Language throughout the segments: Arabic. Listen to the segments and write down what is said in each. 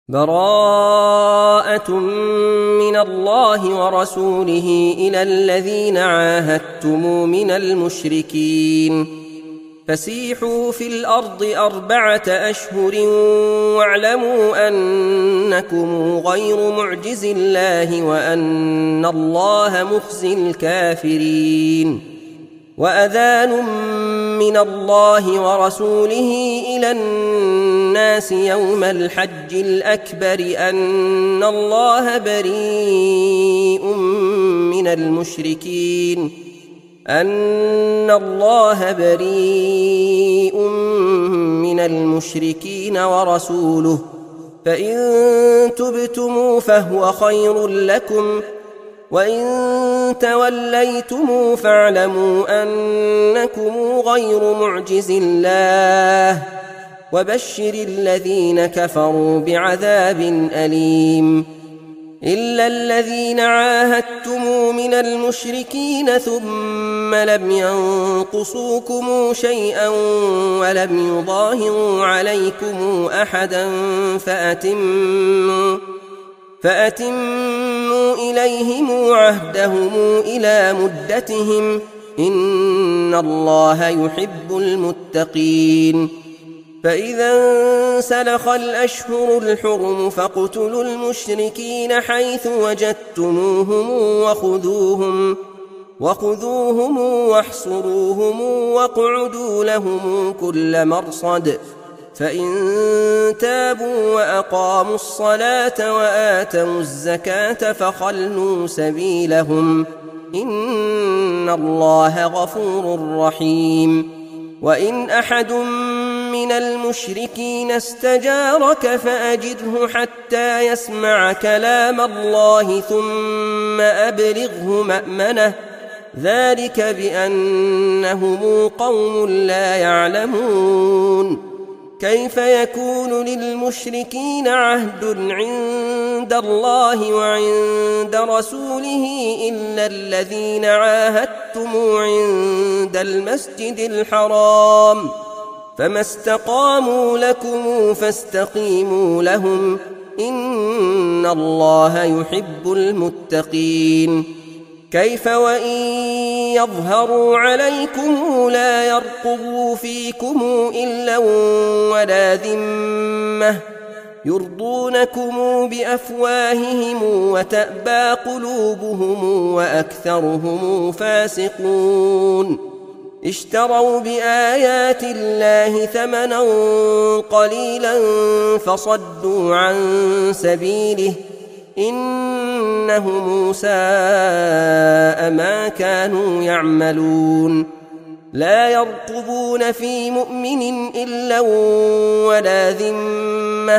براءة من الله ورسوله إلى الذين عاهدتم من المشركين فسيحوا في الأرض 4 أشهر واعلموا أنكم غير معجز الله وأن الله مخزي الكافرين وأذان من الله ورسوله إلى الناس يوم الحج الأكبر أن الله بريء من المشركين ورسوله فإن تبتم فهو خير لكم وإن توليتم فاعلموا أنكم غير معجز الله وبشر الذين كفروا بعذاب أليم إلا الذين عاهدتم من المشركين ثم لم ينقصوكم شيئا ولم يظاهروا عليكم أحدا فأتموا إليهم عهدهم إلى مدتهم إن الله يحب المتقين فإذا انسلخ الأشهر الحرم فاقتلوا المشركين حيث وجدتموهم وخذوهم واحصروهم واقعدوا لهم كل مرصد فإن تابوا وأقاموا الصلاة وآتوا الزكاة فخلوا سبيلهم إن الله غفور رحيم وإن أحد من المشركين استجارك فأجره حتى يسمع كلام الله ثم أبلغه مأمنه ذلك بأنهم قوم لا يعلمون كيف يكون للمشركين عهد عند الله وعند رسوله إلا الذين عاهدتم عند المسجد الحرام فما استقاموا لكم فاستقيموا لهم إن الله يحب المتقين كيف وإن يظهروا عليكم لا يرقبوا فيكم إلا ولا ذمة يرضونكم بأفواههم وتأبى قلوبهم وأكثرهم فاسقون اشتروا بآيات الله ثمنا قليلا فصدوا عن سبيله إنهم ساء ما كانوا يعملون لا يرقبون في مؤمن إلا ولا ذمة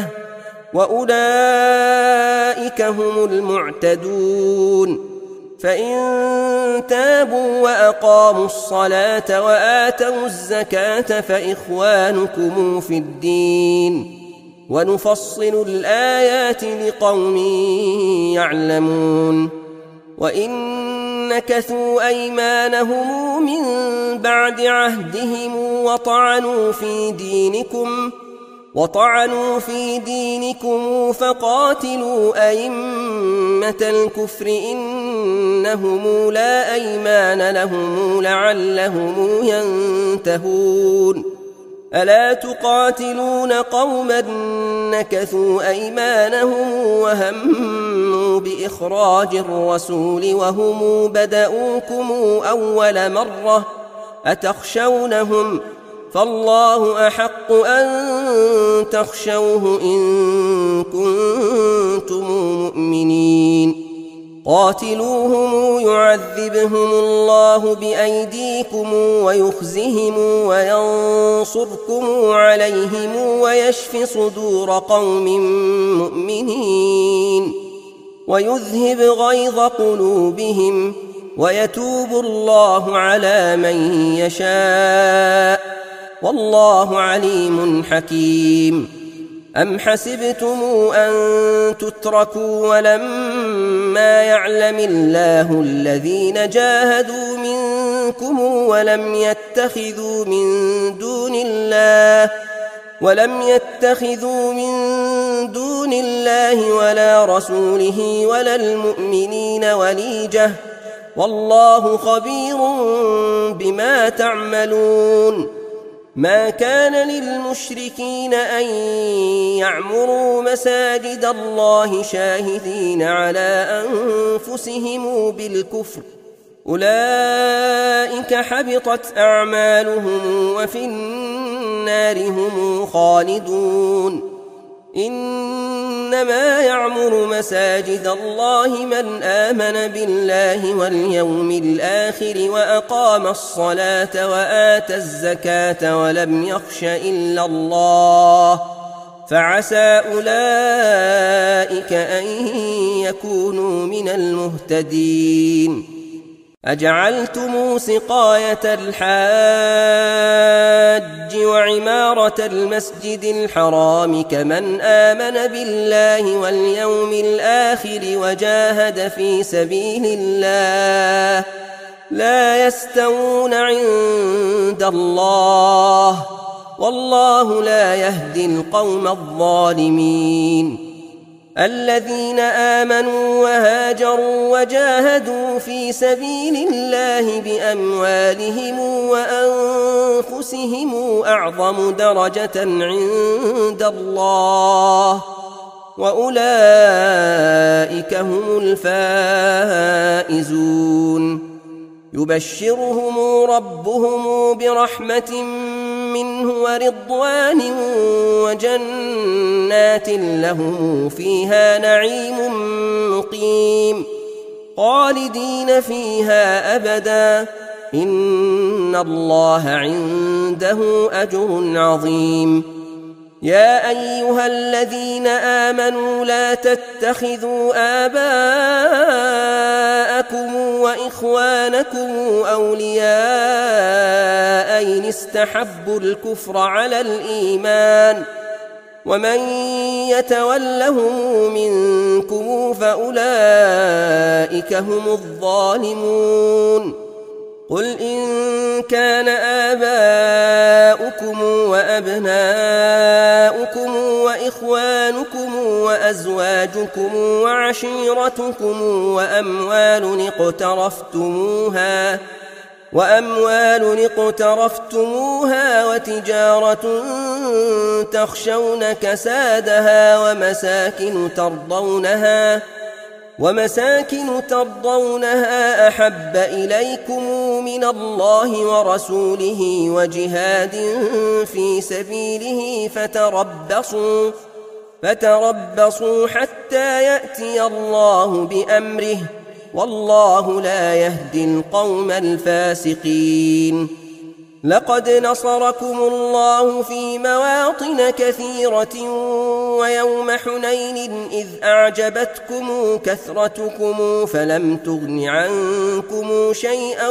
وأولئك هم المعتدون فإن تابوا وأقاموا الصلاة وآتوا الزكاة فإخوانكم في الدين ونفصل الآيات لقوم يعلمون وإن نكثوا أيمانهم من بعد عهدهم وطعنوا في دينكم فقاتلوا أئمة الكفر إنهم لا أيمان لهم لعلهم ينتهون ألا تقاتلون قوما نكثوا أيمانهم وهموا بإخراج الرسول وهم بدؤوكم أول مرة أتخشونهم فالله أحق أن تخشوه إن كنتم مؤمنين قاتلوهم يعذبهم الله بأيديكم ويخزهم وينصركم عليهم ويشف صدور قوم مؤمنين ويذهب غيظ قلوبهم ويتوب الله على من يشاء والله عليم حكيم أم حسبتم أن تتركوا ولما يعلم الله الذين جاهدوا منكم ولم يتخذوا من دون الله ولم يتخذوا من دون الله ولا رسوله ولا المؤمنين وليجة والله خبير بما تعملون ما كان للمشركين أن يعمروا مساجد الله شاهدين على أنفسهم بالكفر أولئك حبطت أعمالهم وفي النار هم خالدون إنما يعمر مساجد الله من آمن بالله واليوم الآخر وأقام الصلاة وآتى الزكاة ولم يخش إلا الله فعسى أولئك أن يكونوا من المهتدين أجعلتم سقاية الحاج وعمارة المسجد الحرام كمن آمن بالله واليوم الآخر وجاهد في سبيل الله لا يستوون عند الله والله لا يهدي القوم الظالمين الذين آمنوا وهاجروا وجاهدوا في سبيل الله بأموالهم وأنفسهم أعظم درجة عند الله وأولئك هم الفائزون يبشرهم ربهم برحمة منه ورضوان وجنات لهم فيها نعيم مقيم خالدين فيها أبدا إن الله عنده أجر عظيم يا أيها الذين آمنوا لا تتخذوا آباءكم وإخوانكم أولياء إن استحبوا الكفر على الإيمان ومن يتولهم منكم فأولئك هم الظالمون قل إن كان آباؤكم وأبناؤكم وإخوانكم وأزواجكم وعشيرتكم وأموال اقترفتموها وتجارة تخشون كسادها ومساكن ترضونها أحب إليكم من الله ورسوله وجهاد في سبيله فتربصوا حتى يأتي الله بأمره والله لا يهدي القوم الفاسقين لقد نصركم الله في مواطن كثيرة ويوم حنين إذ أعجبتكم كثرتكم فلم تغن عنكم شيئا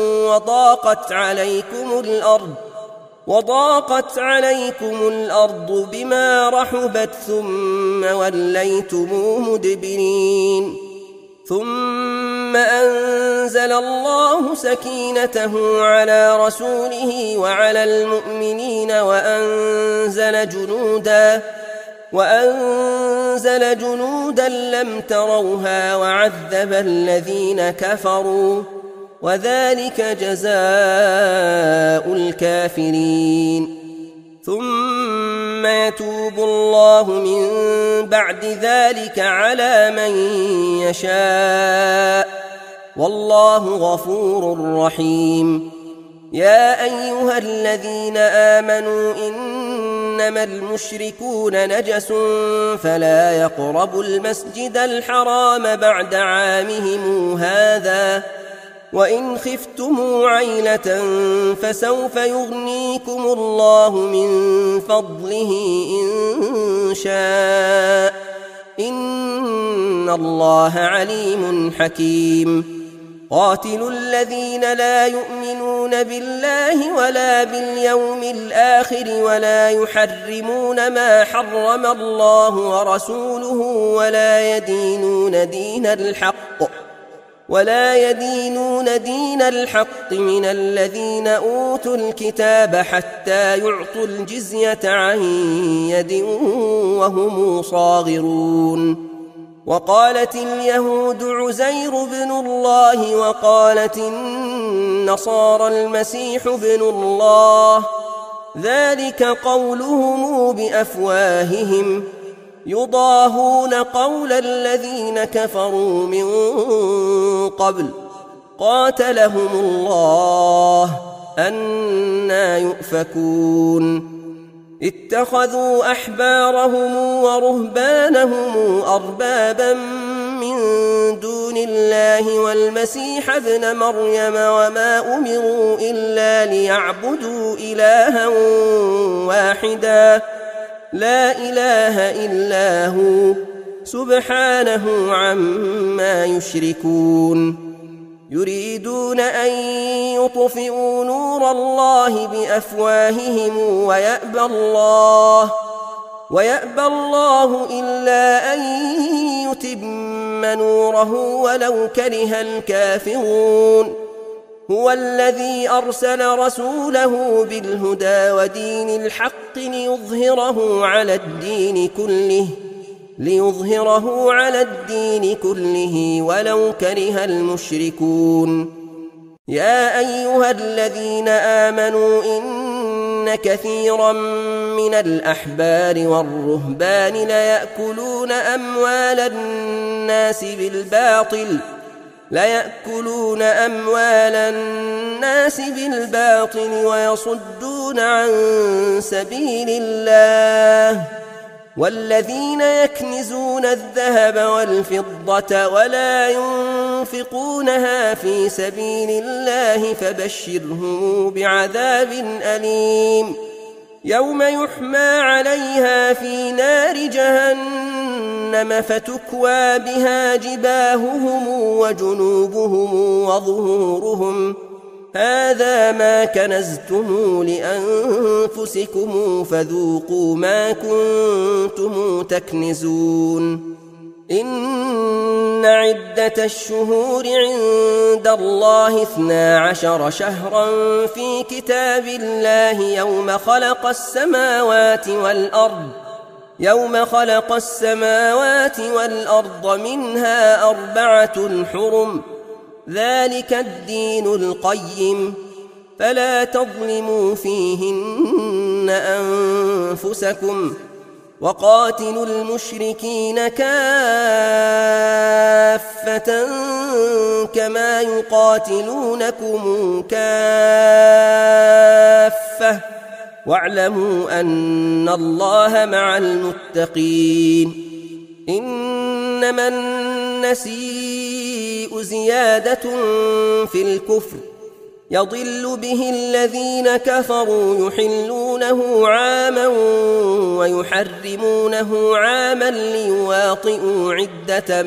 وضاقت عليكم الأرض بما رحبت ثم وليتم مدبرين ثم أنزل الله سكينته على رسوله وعلى المؤمنين وأنزل جنودا لم تروها وعذب الذين كفروا وذلك جزاء الكافرين ثم يتوب الله من بعد ذلك على من يشاء والله غفور رحيم يا أيها الذين آمنوا إنما المشركون نجس فلا يقربوا المسجد الحرام بعد عامهم هذا وإن خفتم عيلة فسوف يغنيكم الله من فضله إن شاء إن الله عليم حكيم قاتلوا الذين لا يؤمنون بالله ولا باليوم الآخر ولا يحرمون ما حرم الله ورسوله ولا يدينون دين الحق من الذين أوتوا الكتاب حتى يعطوا الجزية عن يد وهم صاغرون. وقالت اليهود عزير بن الله وقالت النصارى المسيح بن الله، ذلك قولهم بأفواههم يضاهون قول الذين كفروا من قبل قاتلهم الله أنى يؤفكون. اتخذوا أحبارهم ورهبانهم أربابا من دون الله والمسيح ابن مريم وما أمروا إلا ليعبدوا إلها واحدا لا إله إلا هو سبحانه عما يشركون. يريدون أن يطفئوا نور الله بأفواههم ويأبى الله إلا أن يتم نوره ولو كره الكافرون. هو الذي أرسل رسوله بالهدى ودين الحق ليظهره على الدين كله ولو كره المشركون. يا أيها الذين آمنوا إن كثيرا من الأحبار والرهبان ليأكلون أموال الناس بالباطل ويصدون عن سبيل الله. والذين يكنزون الذهب والفضة ولا ينفقونها في سبيل الله فبشرهم بعذاب أليم يوم يحمى عليها في نار جهنم فتكوى بها جباههم وجنوبهم وظهورهم هذا ما كنزتم لأنفسكم فذوقوا ما كنتم تكنزون. إن عدة الشهور عند الله 12 شهرا في كتاب الله يوم خلق السماوات والأرض منها 4 حرم ذلك الدين القيم فلا تظلموا فيهن أنفسكم وقاتلوا المشركين كافة كما يقاتلونكم كافة واعلموا أن الله مع المتقين. إنما النسيء زيادة في الكفر يضل به الذين كفروا يحلونه عاما ويحرمونه عاما ليواطئوا عدة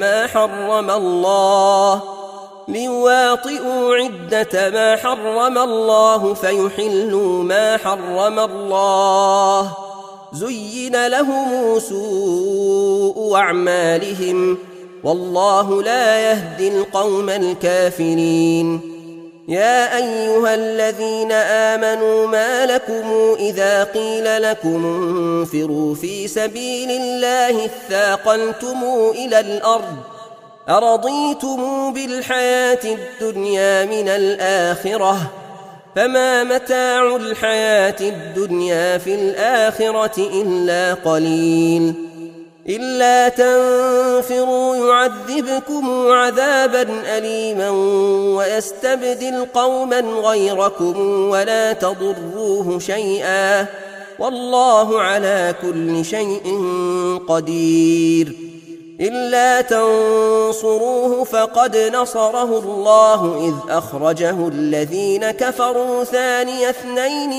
ما حرم الله فيحلوا ما حرم الله. زين لهم سوء أعمالهم والله لا يهدي القوم الكافرين. يا أيها الذين آمنوا ما لكم إذا قيل لكم انفروا في سبيل الله اثاقلتم إلى الأرض أرضيتم بالحياة الدنيا من الآخرة فما متاع الحياة الدنيا في الآخرة إلا قليل. إلا تنفروا يعذبكم عذابا أليما ويستبدل قوما غيركم ولا تضروه شيئا والله على كل شيء قدير. إلا تنصروه فقد نصره الله إذ أخرجه الذين كفروا ثاني اثنين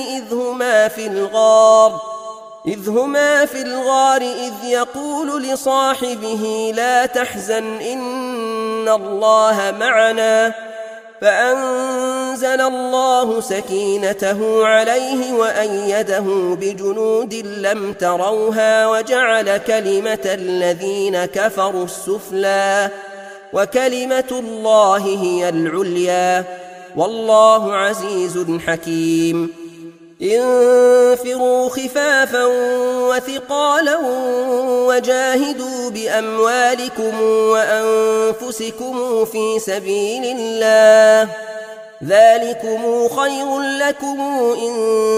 إذ هما في الغار إذ يقول لصاحبه لا تحزن إن الله معنا فأنزل الله سكينته عليه وأيده بجنود لم تروها وجعل كلمة الذين كفروا السفلى وكلمة الله هي العليا والله عزيز حكيم انفروا خفافا وثقالا وجاهدوا بأموالكم وأنفسكم في سبيل الله ذلكم خير لكم إن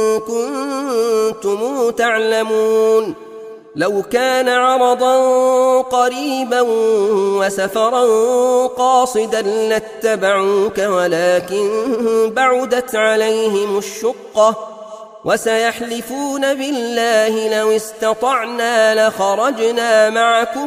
كنتم تعلمون لو كان عرضا قريبا وسفرا قاصدا لاتبعوك ولكن بعدت عليهم الشقة وسيحلفون بالله لو استطعنا لخرجنا معكم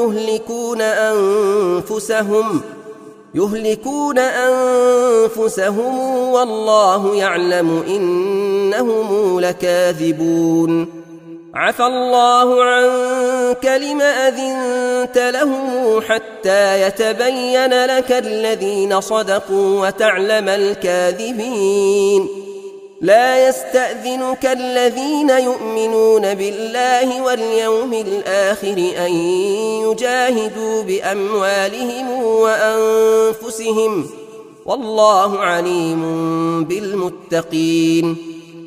يهلكون أنفسهم والله يعلم إنهم لكاذبون عفى الله عنك لم أذنت لهم حتى يتبين لك الذين صدقوا وتعلم الكاذبين لا يستأذنك الذين يؤمنون بالله واليوم الآخر أن يجاهدوا بأموالهم وأنفسهم والله عليم بالمتقين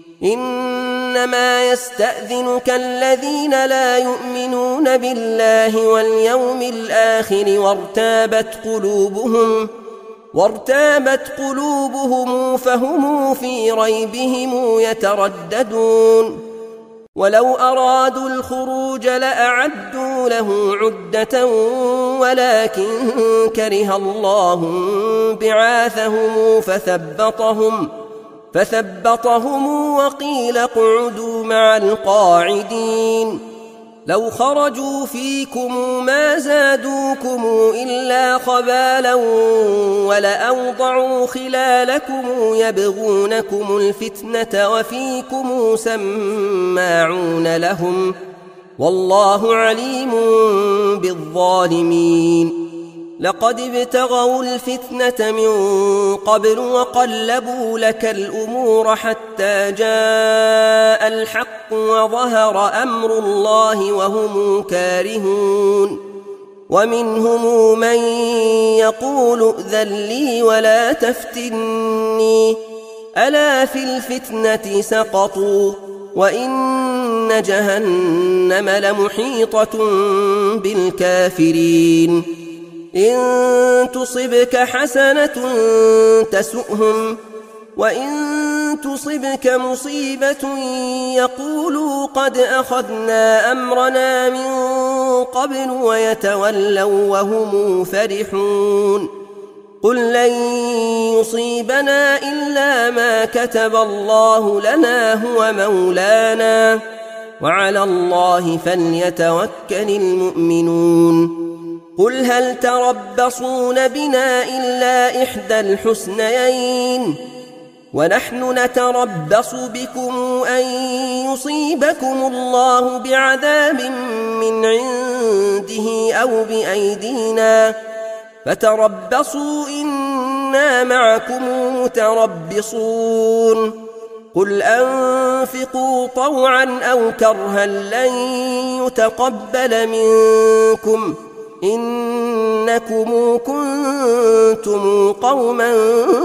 إنما يستأذنك الذين لا يؤمنون بالله واليوم الآخر وارتابت قلوبهم فهم في ريبهم يترددون ولو أرادوا الخروج لأعدوا له عدة ولكن كره الله بعاثهم فثبطهم وقيل اقعدوا مع القاعدين لو خرجوا فيكم ما زادوكم إلا خبالا ولأوضعوا خلالكم يبغونكم الفتنة وفيكم سماعون لهم والله عليم بالظالمين لقد ابتغوا الفتنة من قبل وقلبوا لك الأمور حتى جاء الحق وظهر أمر الله وهم كارهون ومنهم من يقول ائذن لي ولا تفتني ألا في الفتنة سقطوا وإن جهنم لمحيطة بالكافرين إن تصبك حسنة تسؤهم وإن تصبك مصيبة يقولوا قد أخذنا أمرنا من قبل ويتولوا وهم فرحون قل لن يصيبنا إلا ما كتب الله لنا هو مولانا وعلى الله فليتوكل المؤمنون قل هل تربصون بنا إلا إحدى الحسنيين ونحن نتربص بكم أن يصيبكم الله بعذاب من عنده أو بأيدينا فتربصوا إنا معكم متربصون قل أنفقوا طوعا أو كرها لن يتقبل منكم إنكم كنتم قوما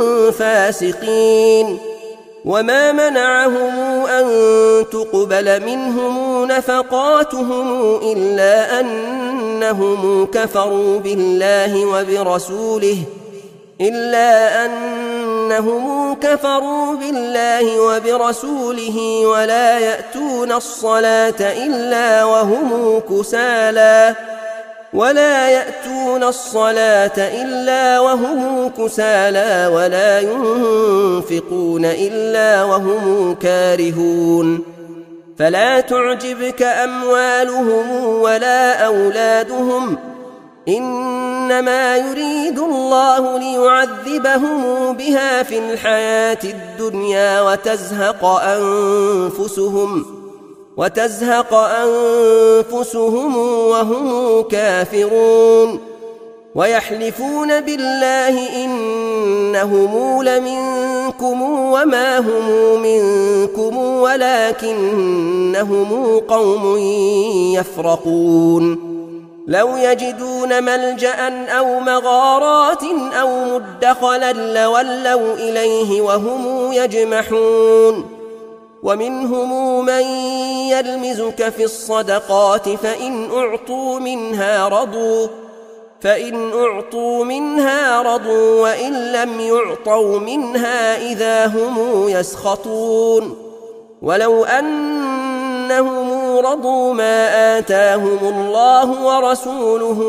فاسقين وما منعهم أن تقبل منهم نفقاتهم إلا أنهم كفروا بالله وبرسوله ولا يأتون الصلاة إلا وهم كسالى ولا ينفقون إلا وهم كارهون فلا تعجبك أموالهم ولا أولادهم إنما يريد الله ليعذبهم بها في الحياة الدنيا وتزهق أنفسهم وهم كافرون ويحلفون بالله إنهم لمنكم وما هم منكم ولكنهم قوم يفرقون لو يجدون يجدون ملجأ أو مغارات أو مدخلا لولوا إليه وهم يجمحون ومنهم من يلمزك في الصدقات فإن أعطوا منها رضوا وإن لم يعطوا منها إذا هم يسخطون ولو أنهم رضوا ما آتاهم الله ورسوله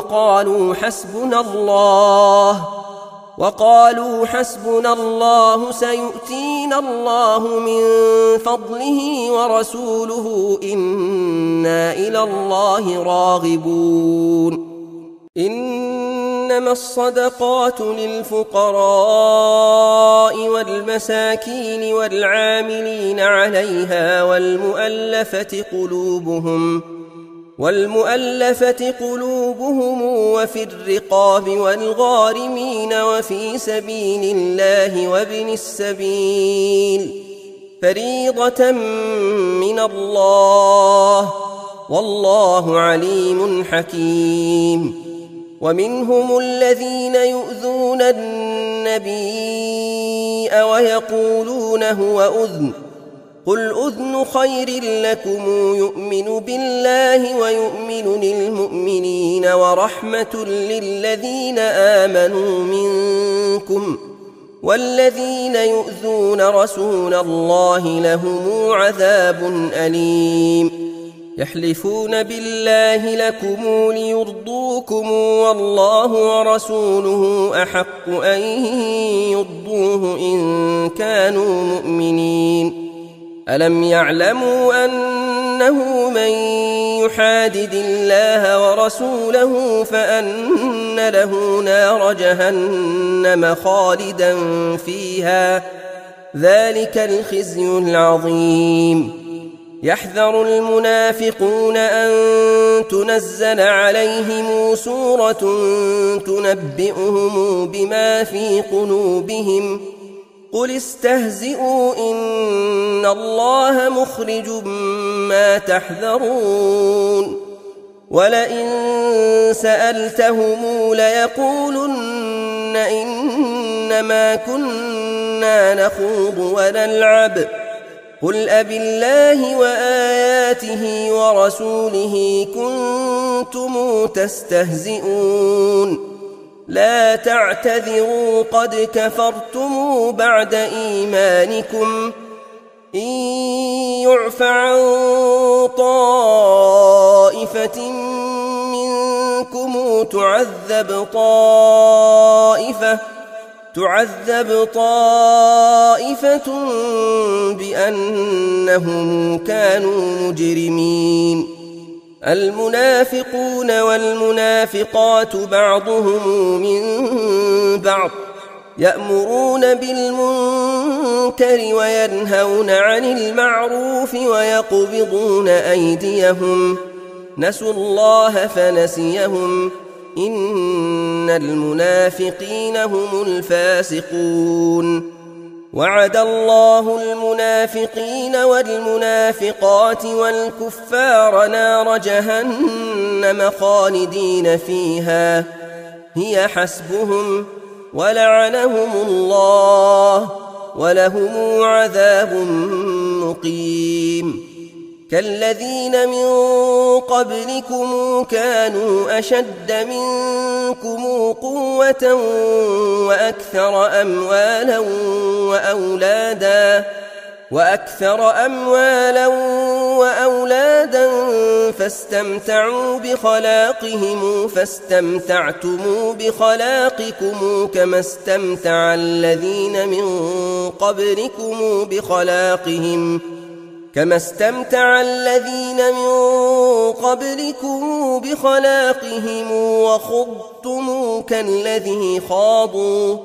وقالوا حسبنا الله سيؤتينا الله من فضله ورسوله إنا إلى الله راغبون إنما الصدقات للفقراء والمساكين والعاملين عليها والمؤلفة قلوبهم وفي الرقاب والغارمين وفي سبيل الله وابن السبيل فريضة من الله والله عليم حكيم ومنهم الذين يؤذون النبي ويقولون هو أذن قل أذن خير لكم يؤمن بالله ويؤمن للمؤمنين ورحمة للذين آمنوا منكم والذين يؤذون رسول الله لهم عذاب أليم يحلفون بالله لكم ليرضوكم والله ورسوله أحق أن يرضوه إن كانوا مؤمنين ألم يعلموا أنه من يحادد الله ورسوله فأن له نار جهنم خالدا فيها ذلك الخزي العظيم يحذر المنافقون أن تنزل عليهم سورة تنبئهم بما في قلوبهم قل استهزئوا إن الله مخرج ما تحذرون ولئن سألتهم ليقولن إنما كنا نخوض ونلعب قل أبالله وآياته ورسوله كنتم تستهزئون لا تعتذروا قد كفرتم بعد إيمانكم إن يعف عن طائفة منكم تعذب طائفة بأنهم كانوا مجرمين المنافقون والمنافقات بعضهم من بعض يأمرون بالمنكر وينهون عن المعروف ويقبضون أيديهم نسوا الله فنسيهم إن المنافقين هم الفاسقون وعد الله المنافقين والمنافقات والكفار نار جهنم خالدين فيها هي حسبهم ولعنهم الله ولهم عذاب مقيم كالذين من قبلكم كانوا أشد منكم قوة وأكثر أموالا وأولادا فاستمتعوا بخلاقهم فاستمتعتم بخلاقكم كما استمتع الذين من قبلكم بخلاقهم وخضتم كالذي خاضوا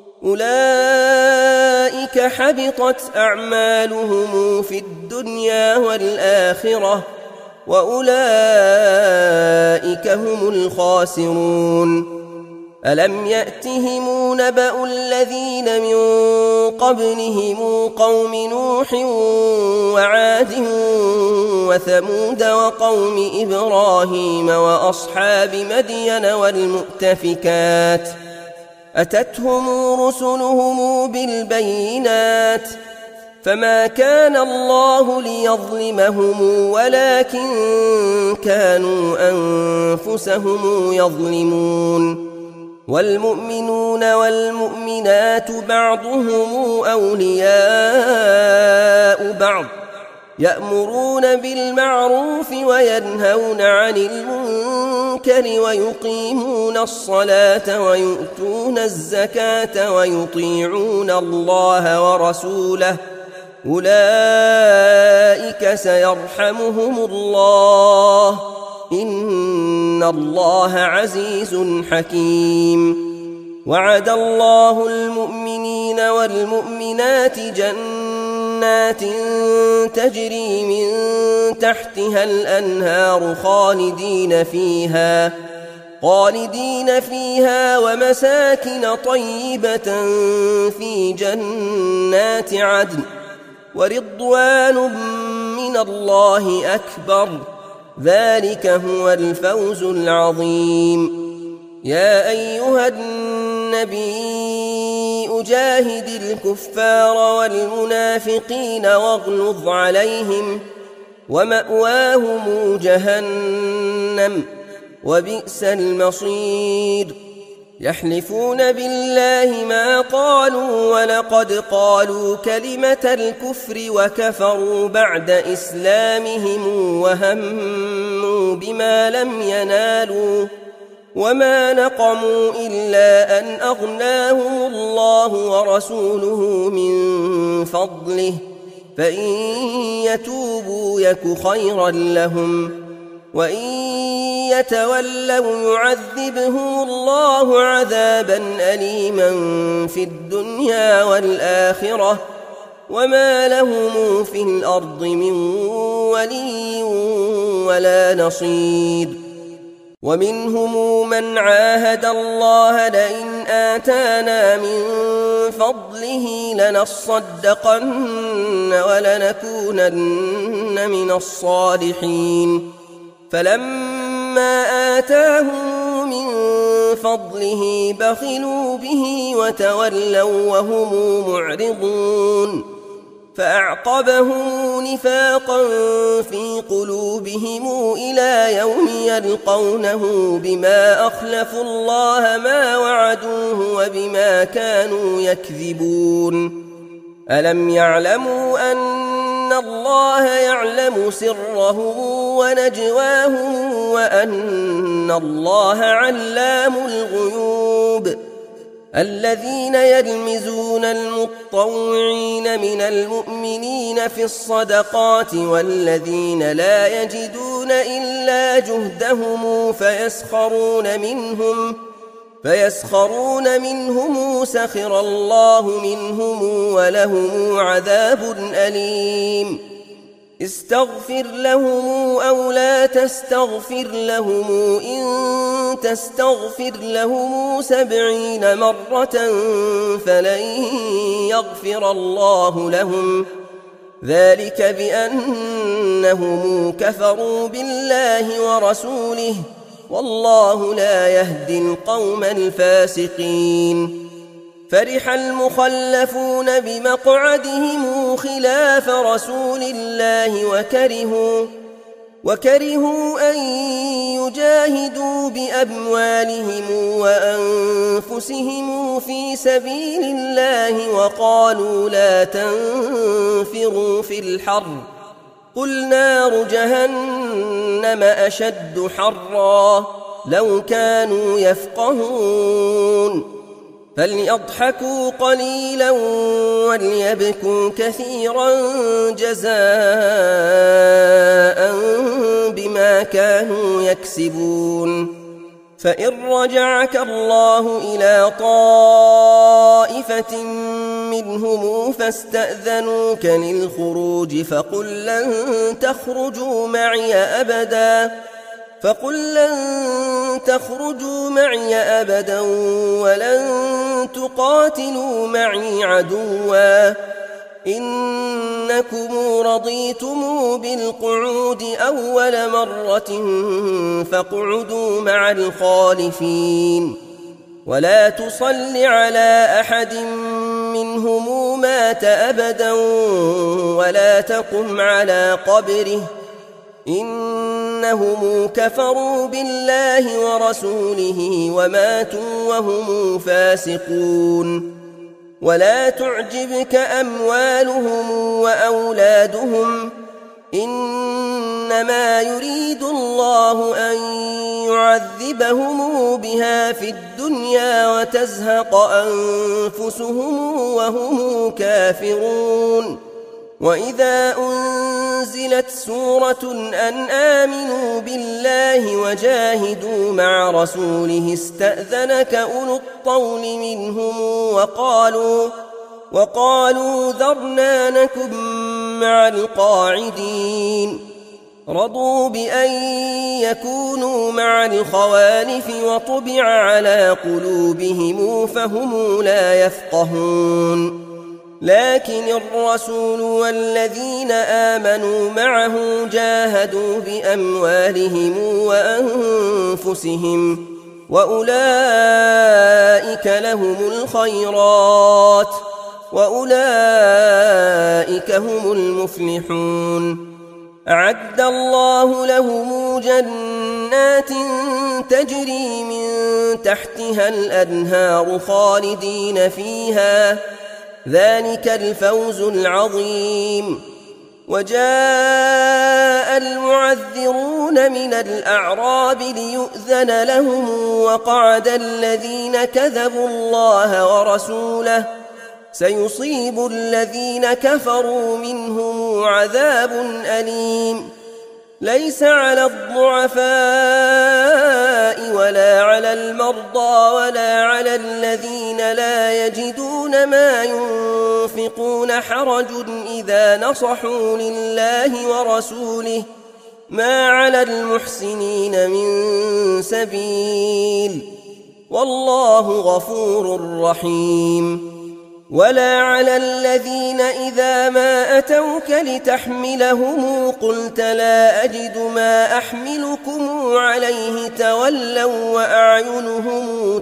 أولئك حبطت أعمالهم في الدنيا والآخرة وأولئك هم الخاسرون ألم يأتهم نبأ الذين من قبلهم قوم نوح وعاد وثمود وقوم إبراهيم وأصحاب مدين والمؤتفكات أتتهم رسلهم بالبينات فما كان الله ليظلمهم ولكن كانوا أنفسهم يظلمون والمؤمنون والمؤمنات بعضهم أولياء بعض يأمرون بالمعروف وينهون عن المنكر ويقيمون الصلاة ويؤتون الزكاة ويطيعون الله ورسوله أولئك سيرحمهم الله إن الله عزيز حكيم وعد الله المؤمنين والمؤمنات جنات تجري من تحتها الأنهار خالدين فيها ومساكن طيبة في جنات عدن ورضوان من الله أكبر ذلك هو الفوز العظيم يا أيها النبي جاهد الكفار والمنافقين واغلظ عليهم ومأواهم جهنم وبئس المصير يحلفون بالله ما قالوا ولقد قالوا كلمة الكفر وكفروا بعد إسلامهم وهموا بما لم ينالوا وما نقموا إلا أن أغناهم الله ورسوله من فضله فإن يتوبوا يك خيرا لهم وإن يتولوا يعذبهم الله عذابا أليما في الدنيا والآخرة وما لهم في الأرض من ولي ولا نصير ومنهم من عاهد الله لئن آتانا من فضله لنصدقن ولنكونن من الصالحين فلما آتاهم من فضله بخلوا به وتولوا وهم معرضون فأعقبهم نفاقا في قلوبهم إلى يوم يلقونه بما أخلفوا الله ما وعدوه وبما كانوا يكذبون ألم يعلموا أن الله يعلم سرهم ونجواهم وأن الله علام الغيوب الذين يلمزون المطوعين من المؤمنين في الصدقات والذين لا يجدون إلا جهدهم فيسخرون منهم سخر الله منهم ولهم عذاب أليم استغفر لهم أو لا تستغفر لهم إن تستغفر لهم 70 مرة فلن يغفر الله لهم ذلك بأنهم كفروا بالله ورسوله والله لا يهدي القوم الفاسقين فرح المخلفون بمقعدهم خلاف رسول الله وكرهوا أن يجاهدوا بأموالهم وأنفسهم في سبيل الله وقالوا لا تنفروا في الحر قل نار جهنم أشد حرا لو كانوا يفقهون فليضحكوا قليلا وليبكوا كثيرا جزاء بما كانوا يكسبون فإن رجعك الله إلى طائفة منهم فاستأذنوك للخروج فقل لن تخرجوا معي أبدا فقل لن تخرجوا معي أبدا ولن تقاتلوا معي عدوا إنكم رضيتم بالقعود أول مرة فاقعدوا مع الخالفين ولا تصل على أحد منهم مات أبدا ولا تقم على قبره إنهم كفروا بالله ورسوله وماتوا وهم فاسقون ولا تعجبك أموالهم وأولادهم إنما يريد الله أن يعذبهم بها في الدنيا وتزهق أنفسهم وهم كافرون وإذا أنزلت سورة أن آمنوا بالله وجاهدوا مع رسوله استأذنك أولو الطول منهم وقالوا ذرنا نكن مع القاعدين رضوا بأن يكونوا مع الخوالف وطبع على قلوبهم فهم لا يفقهون لكن الرسول والذين آمنوا معه جاهدوا بأموالهم وأنفسهم وأولئك لهم الخيرات وأولئك هم المفلحون أعد الله لهم جنات تجري من تحتها الأنهار خالدين فيها ذلك الفوز العظيم وجاء المعذرون من الأعراب ليؤذن لهم وقعد الذين كذبوا الله ورسوله سيصيب الذين كفروا منهم عذاب أليم ليس على الضعفاء ولا على المرضى ولا على الذين لا يجدون ما ينفقون حرج إذا نصحوا لله ورسوله ما على المحسنين من سبيل والله غفور رحيم ولا على الذين إذا ما أتوك لتحملهم قلت لا أجد ما أحملكم عليه تولوا وأعينهم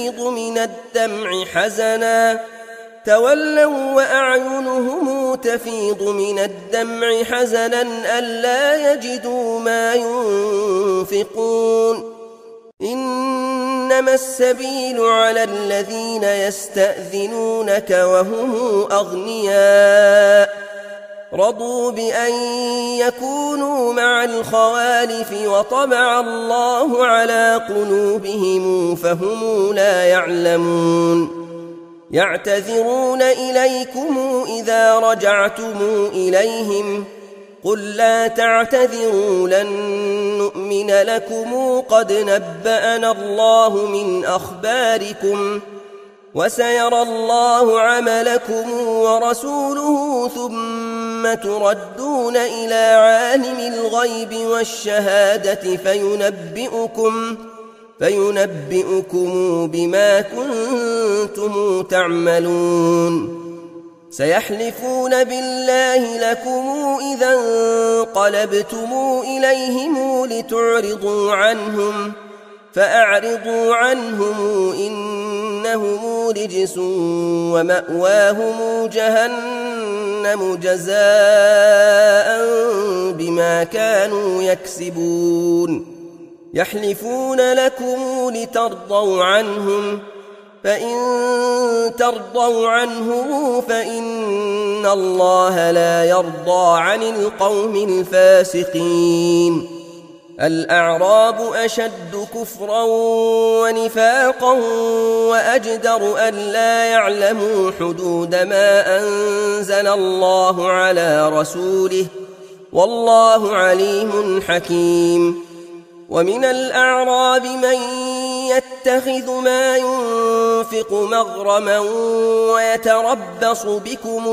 تفيض من الدمع حزنا ألا يجدوا ما ينفقون إنما السبيل على الذين يستأذنونك وهم أغنياء رضوا بأن يكونوا مع الخوالف وطبع الله على قلوبهم فهم لا يعلمون يعتذرون إليكم إذا رجعتم إليهم قل لا تعتذروا لن نؤمن لكم قد نبأنا الله من أخباركم وسيرى الله عملكم ورسوله ثم تردون إلى عالم الغيب والشهادة فينبئكم بما كنتم تعملون سيحلفون بالله لكم إذا انقلبتم إليهم لتعرضوا عنهم فأعرضوا عنهم إنهم رجس ومأواهم جهنم جزاء بما كانوا يكسبون يحلفون لكم لترضوا عنهم فإن ترضوا عنهم فإن الله لا يرضى عن القوم الفاسقين الأعراب أشد كفرا ونفاقا وأجدر أن لا يعلموا حدود ما أنزل الله على رسوله والله عليم حكيم ومن الأعراب من يتخذ ما ينفق مغرما ويتربص بكم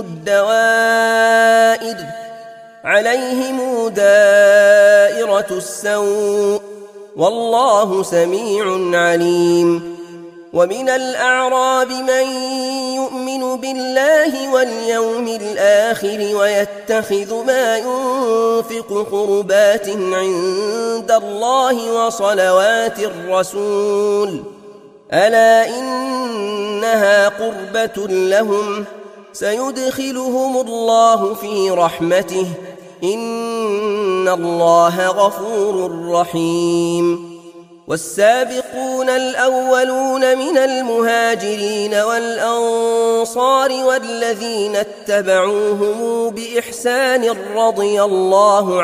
الدوائر عليهم دائرة السوء والله سميع عليم. ومن الأعراب من يؤمن بالله واليوم الآخر ويتخذ ما ينفق قربات عند الله وصلوات الرسول، ألا إنها قربة لهم، سيدخلهم الله في رحمته، إن الله غفور رحيم. والسابقون الأولون من المهاجرين والأنصار والذين اتبعوهم بإحسان رضي الله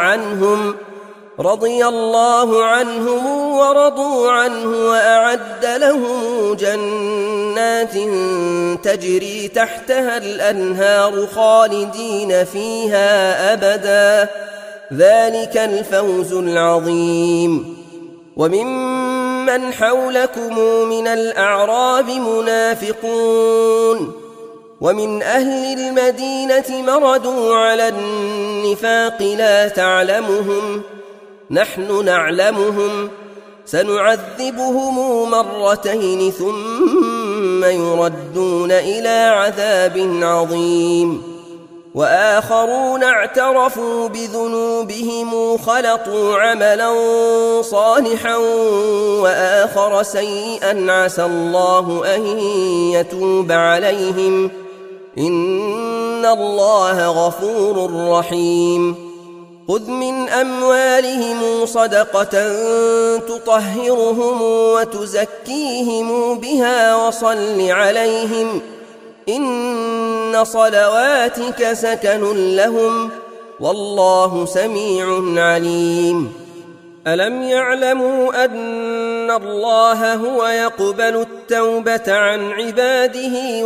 عنهم ورضوا عنه وأعد لهم جنات تجري تحتها الأنهار خالدين فيها أبدا، ذلك الفوز العظيم. وممن حولكم من الأعراب منافقون، ومن أهل المدينة مردوا على النفاق لا تعلمهم، نحن نعلمهم، سنعذبهم مرتين ثم يردون إلى عذاب عظيم. وآخرون اعترفوا بذنوبهم خلطوا عملا صالحا وآخر سيئا عسى الله أن يتوب عليهم، إن الله غفور رحيم. خذ من أموالهم صدقة تطهرهم وتزكيهم بها وصل عليهم، إن صلواتك سكن لهم، والله سميع عليم. ألم يعلموا أن الله هو يقبل التوبة عن عباده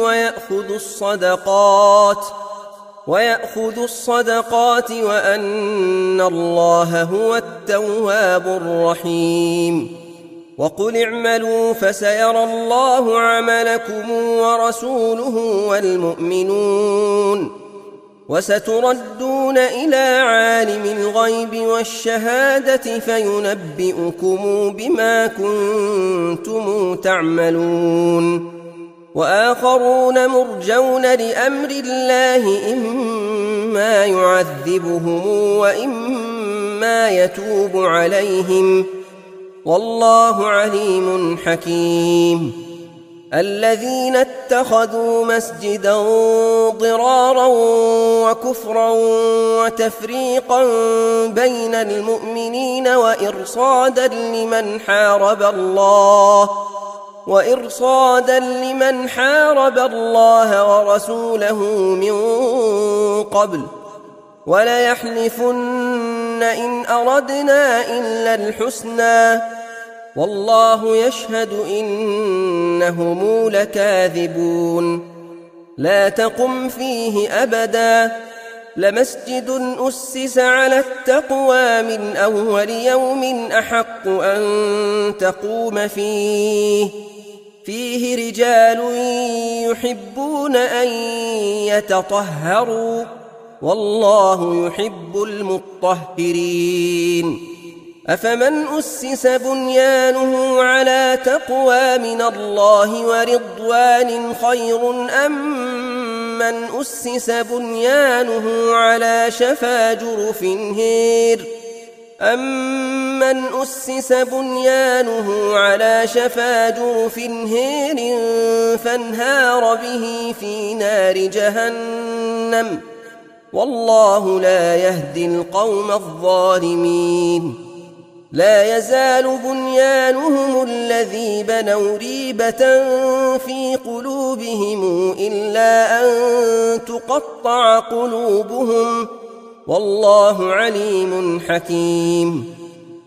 ويأخذ الصدقات وأن الله هو التواب الرحيم. وقل اعملوا فسيرى الله عملكم ورسوله والمؤمنون، وستردون إلى عالم الغيب والشهادة فينبئكم بما كنتم تعملون. وآخرون مرجون لأمر الله إما يعذبهم وإما يتوب عليهم، والله عليم حكيم. الذين اتخذوا مسجدا ضرارا وكفرا وتفريقا بين المؤمنين وإرصادا لمن حارب الله ورسوله من قبل، وليحلفن إن أردنا إلا الحسنى، والله يشهد إنهم لكاذبون. لا تقم فيه أبدا، لمسجد أسس على التقوى من أول يوم أحق أن تقوم فيه رجال يحبون أن يتطهروا، والله يحب المطهرين. أفمن أسس بنيانه على تقوى من الله ورضوان خير أم من أسس بنيانه على شفا جرف هير فانهار به في نار جهنم، والله لا يهدي القوم الظالمين. لا يزال بنيانهم الذي بنوا ريبة في قلوبهم إلا أن تقطع قلوبهم، والله عليم حكيم.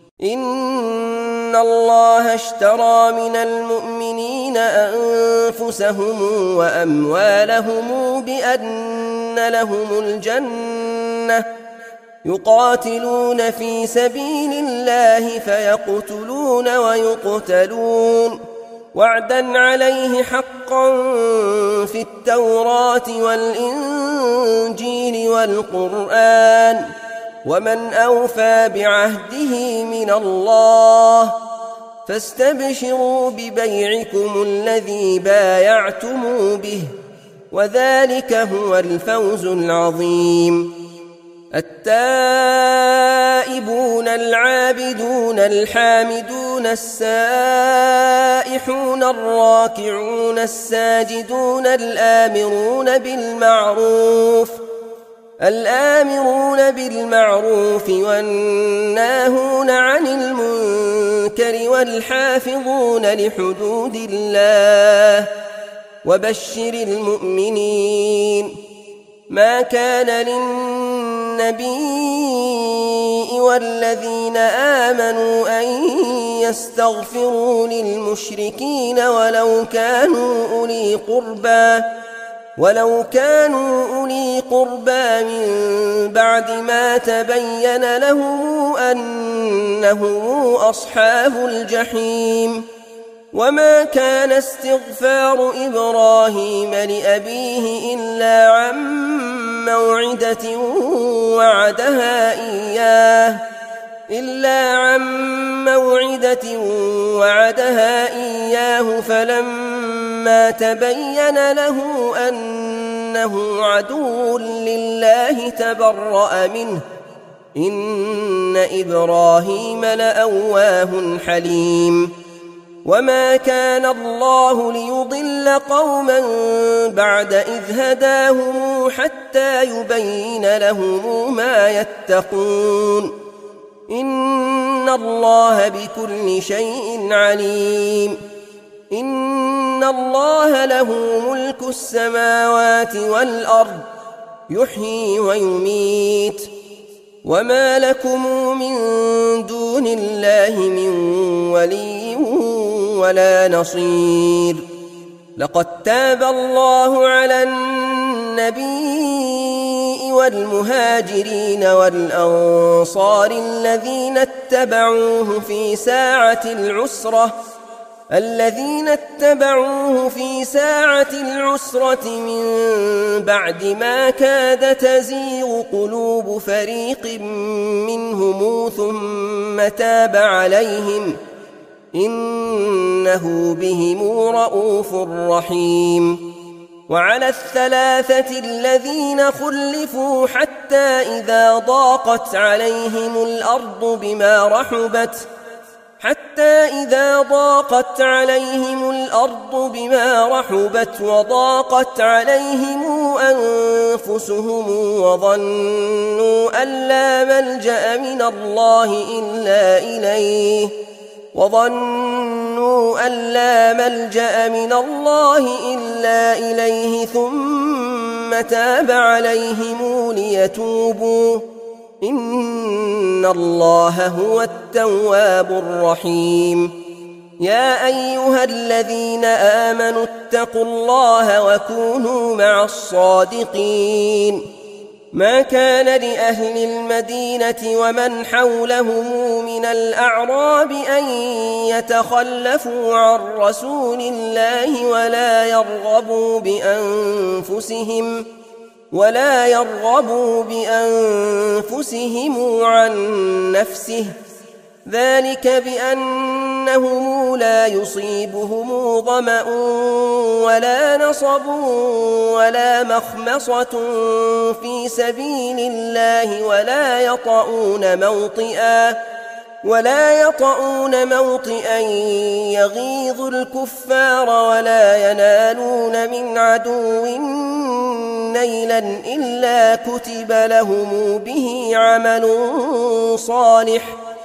إن الله اشترى من المؤمنين أنفسهم وأموالهم بأن لهم الجنة، يقاتلون في سبيل الله فيقتلون ويقتلون، وعدا عليه حقا في التوراة والإنجيل والقرآن، ومن أوفى بعهده من الله فاستبشروا ببيعكم الذي بايعتم به وذلك هو الفوز العظيم. التائبون العابدون الحامدون السائحون الراكعون الساجدون الآمرون بالمعروف والناهون عن المنكر والحافظون لحدود الله وبشر المؤمنين. ما كان للنبي والذين آمنوا أن يستغفروا للمشركين ولو كانوا أولي قربى من بعد ما تبين لهم أنهم أصحاب الجحيم. وما كان استغفار إبراهيم لأبيه إلا عن موعدة وعدها إياه فلما تبين له أنه عدو لله تبرأ منه إن إبراهيم لأواه حليم. وما كان الله ليضل قوما بعد إذ هداهم حتى يبين لهم ما يتقون إن الله بكل شيء عليم. إن الله له ملك السماوات والأرض يحيي ويميت وما لكم من دون الله من ولي ولا نصير. لقد تاب الله على النبي والمهاجرين والأنصار الذين اتبعوه في ساعة العسرة من بعد ما كاد تزيغ قلوب فريق منهم ثم تاب عليهم إنه بهم رءوف رحيم. وعلى الثلاثة الذين خلفوا حتى إذا ضاقت عليهم الأرض بما رحبت وضاقت عليهم أنفسهم وظنوا أن لا ملجأ من الله إلا إليه ثم تاب عليهم ليتوبوا إن الله هو التواب الرحيم. يا أيها الذين آمنوا اتقوا الله وكونوا مع الصادقين. ما كان لأهل المدينة ومن حولهم من الأعراب أن يتخلفوا عن رسول الله ولا يرغبوا بأنفسهم عن نفسه ذلك بأنهم لا يصيبهم ظمأ ولا نصب ولا مخمصة في سبيل الله ولا يطؤون موطئا يغيظ الكفار ولا ينالون من عدو نيلا إلا كتب لهم به عمل صالح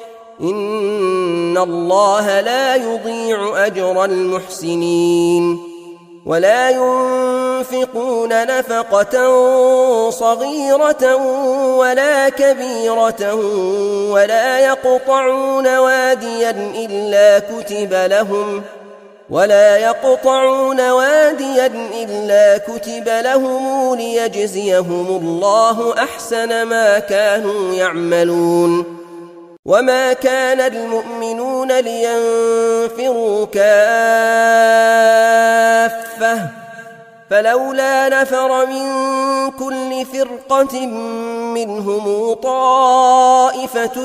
إن الله لا يضيع أجر المحسنين. ولا ينفقون نفقة صغيرة ولا كبيرة ولا يقطعون واديا إلا كتب لهم ليجزيهم الله أحسن ما كانوا يعملون. وما كان المؤمنون لينفروا كافة فلولا نفر من كل فرقة منهم طائفة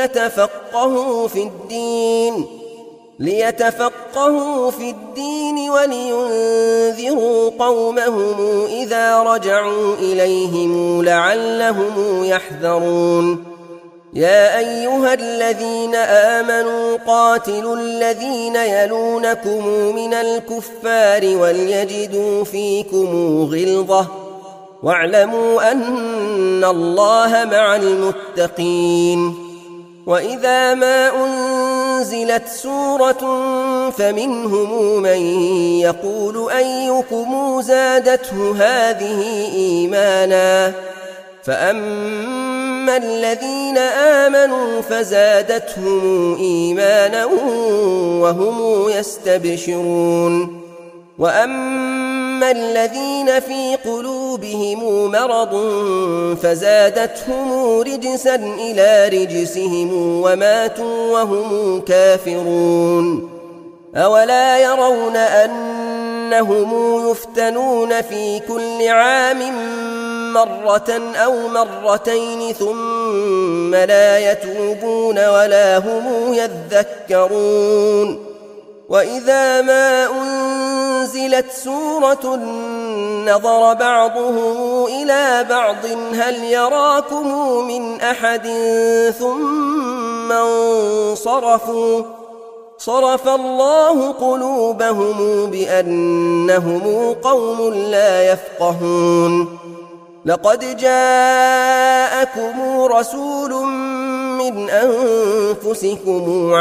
ليتفقهوا في الدين ولينذروا قومهم إذا رجعوا إليهم لعلهم يحذرون يا أيها الذين آمنوا قاتلوا الذين يلونكم من الكفار وليجدوا فيكم غلظة واعلموا أن الله مع المتقين وإذا ما أنزلت سورة فمنهم من يقول أيكم زادته هذه إيمانا فأما الذين آمنوا فزادتهم إيمانا وهم يستبشرون وأما الذين في قلوبهم مرض فزادتهم رجسا إلى رجسهم وماتوا وهم كافرون أولا يرون أنهم يفتنون في كل عام مرة أو مرتين ثم لا يتوبون ولا هم يذكرون وإذا ما أنزلت سورة نظر بعضهم إلى بعض هل يراكم من أحد ثم انصرفوا صرف الله قلوبهم بأنهم قوم لا يفقهون لقد جاءكم رسول من أنفسكم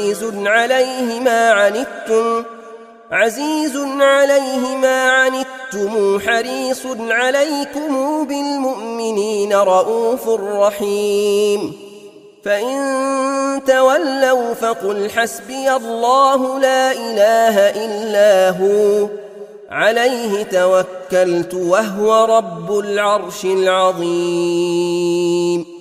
عزيز عليه ما عنتم حريص عليكم بالمؤمنين رؤوف رحيم فإن تولوا فقل حسبي الله لا إله إلا هو عليه توكلت وهو رب العرش العظيم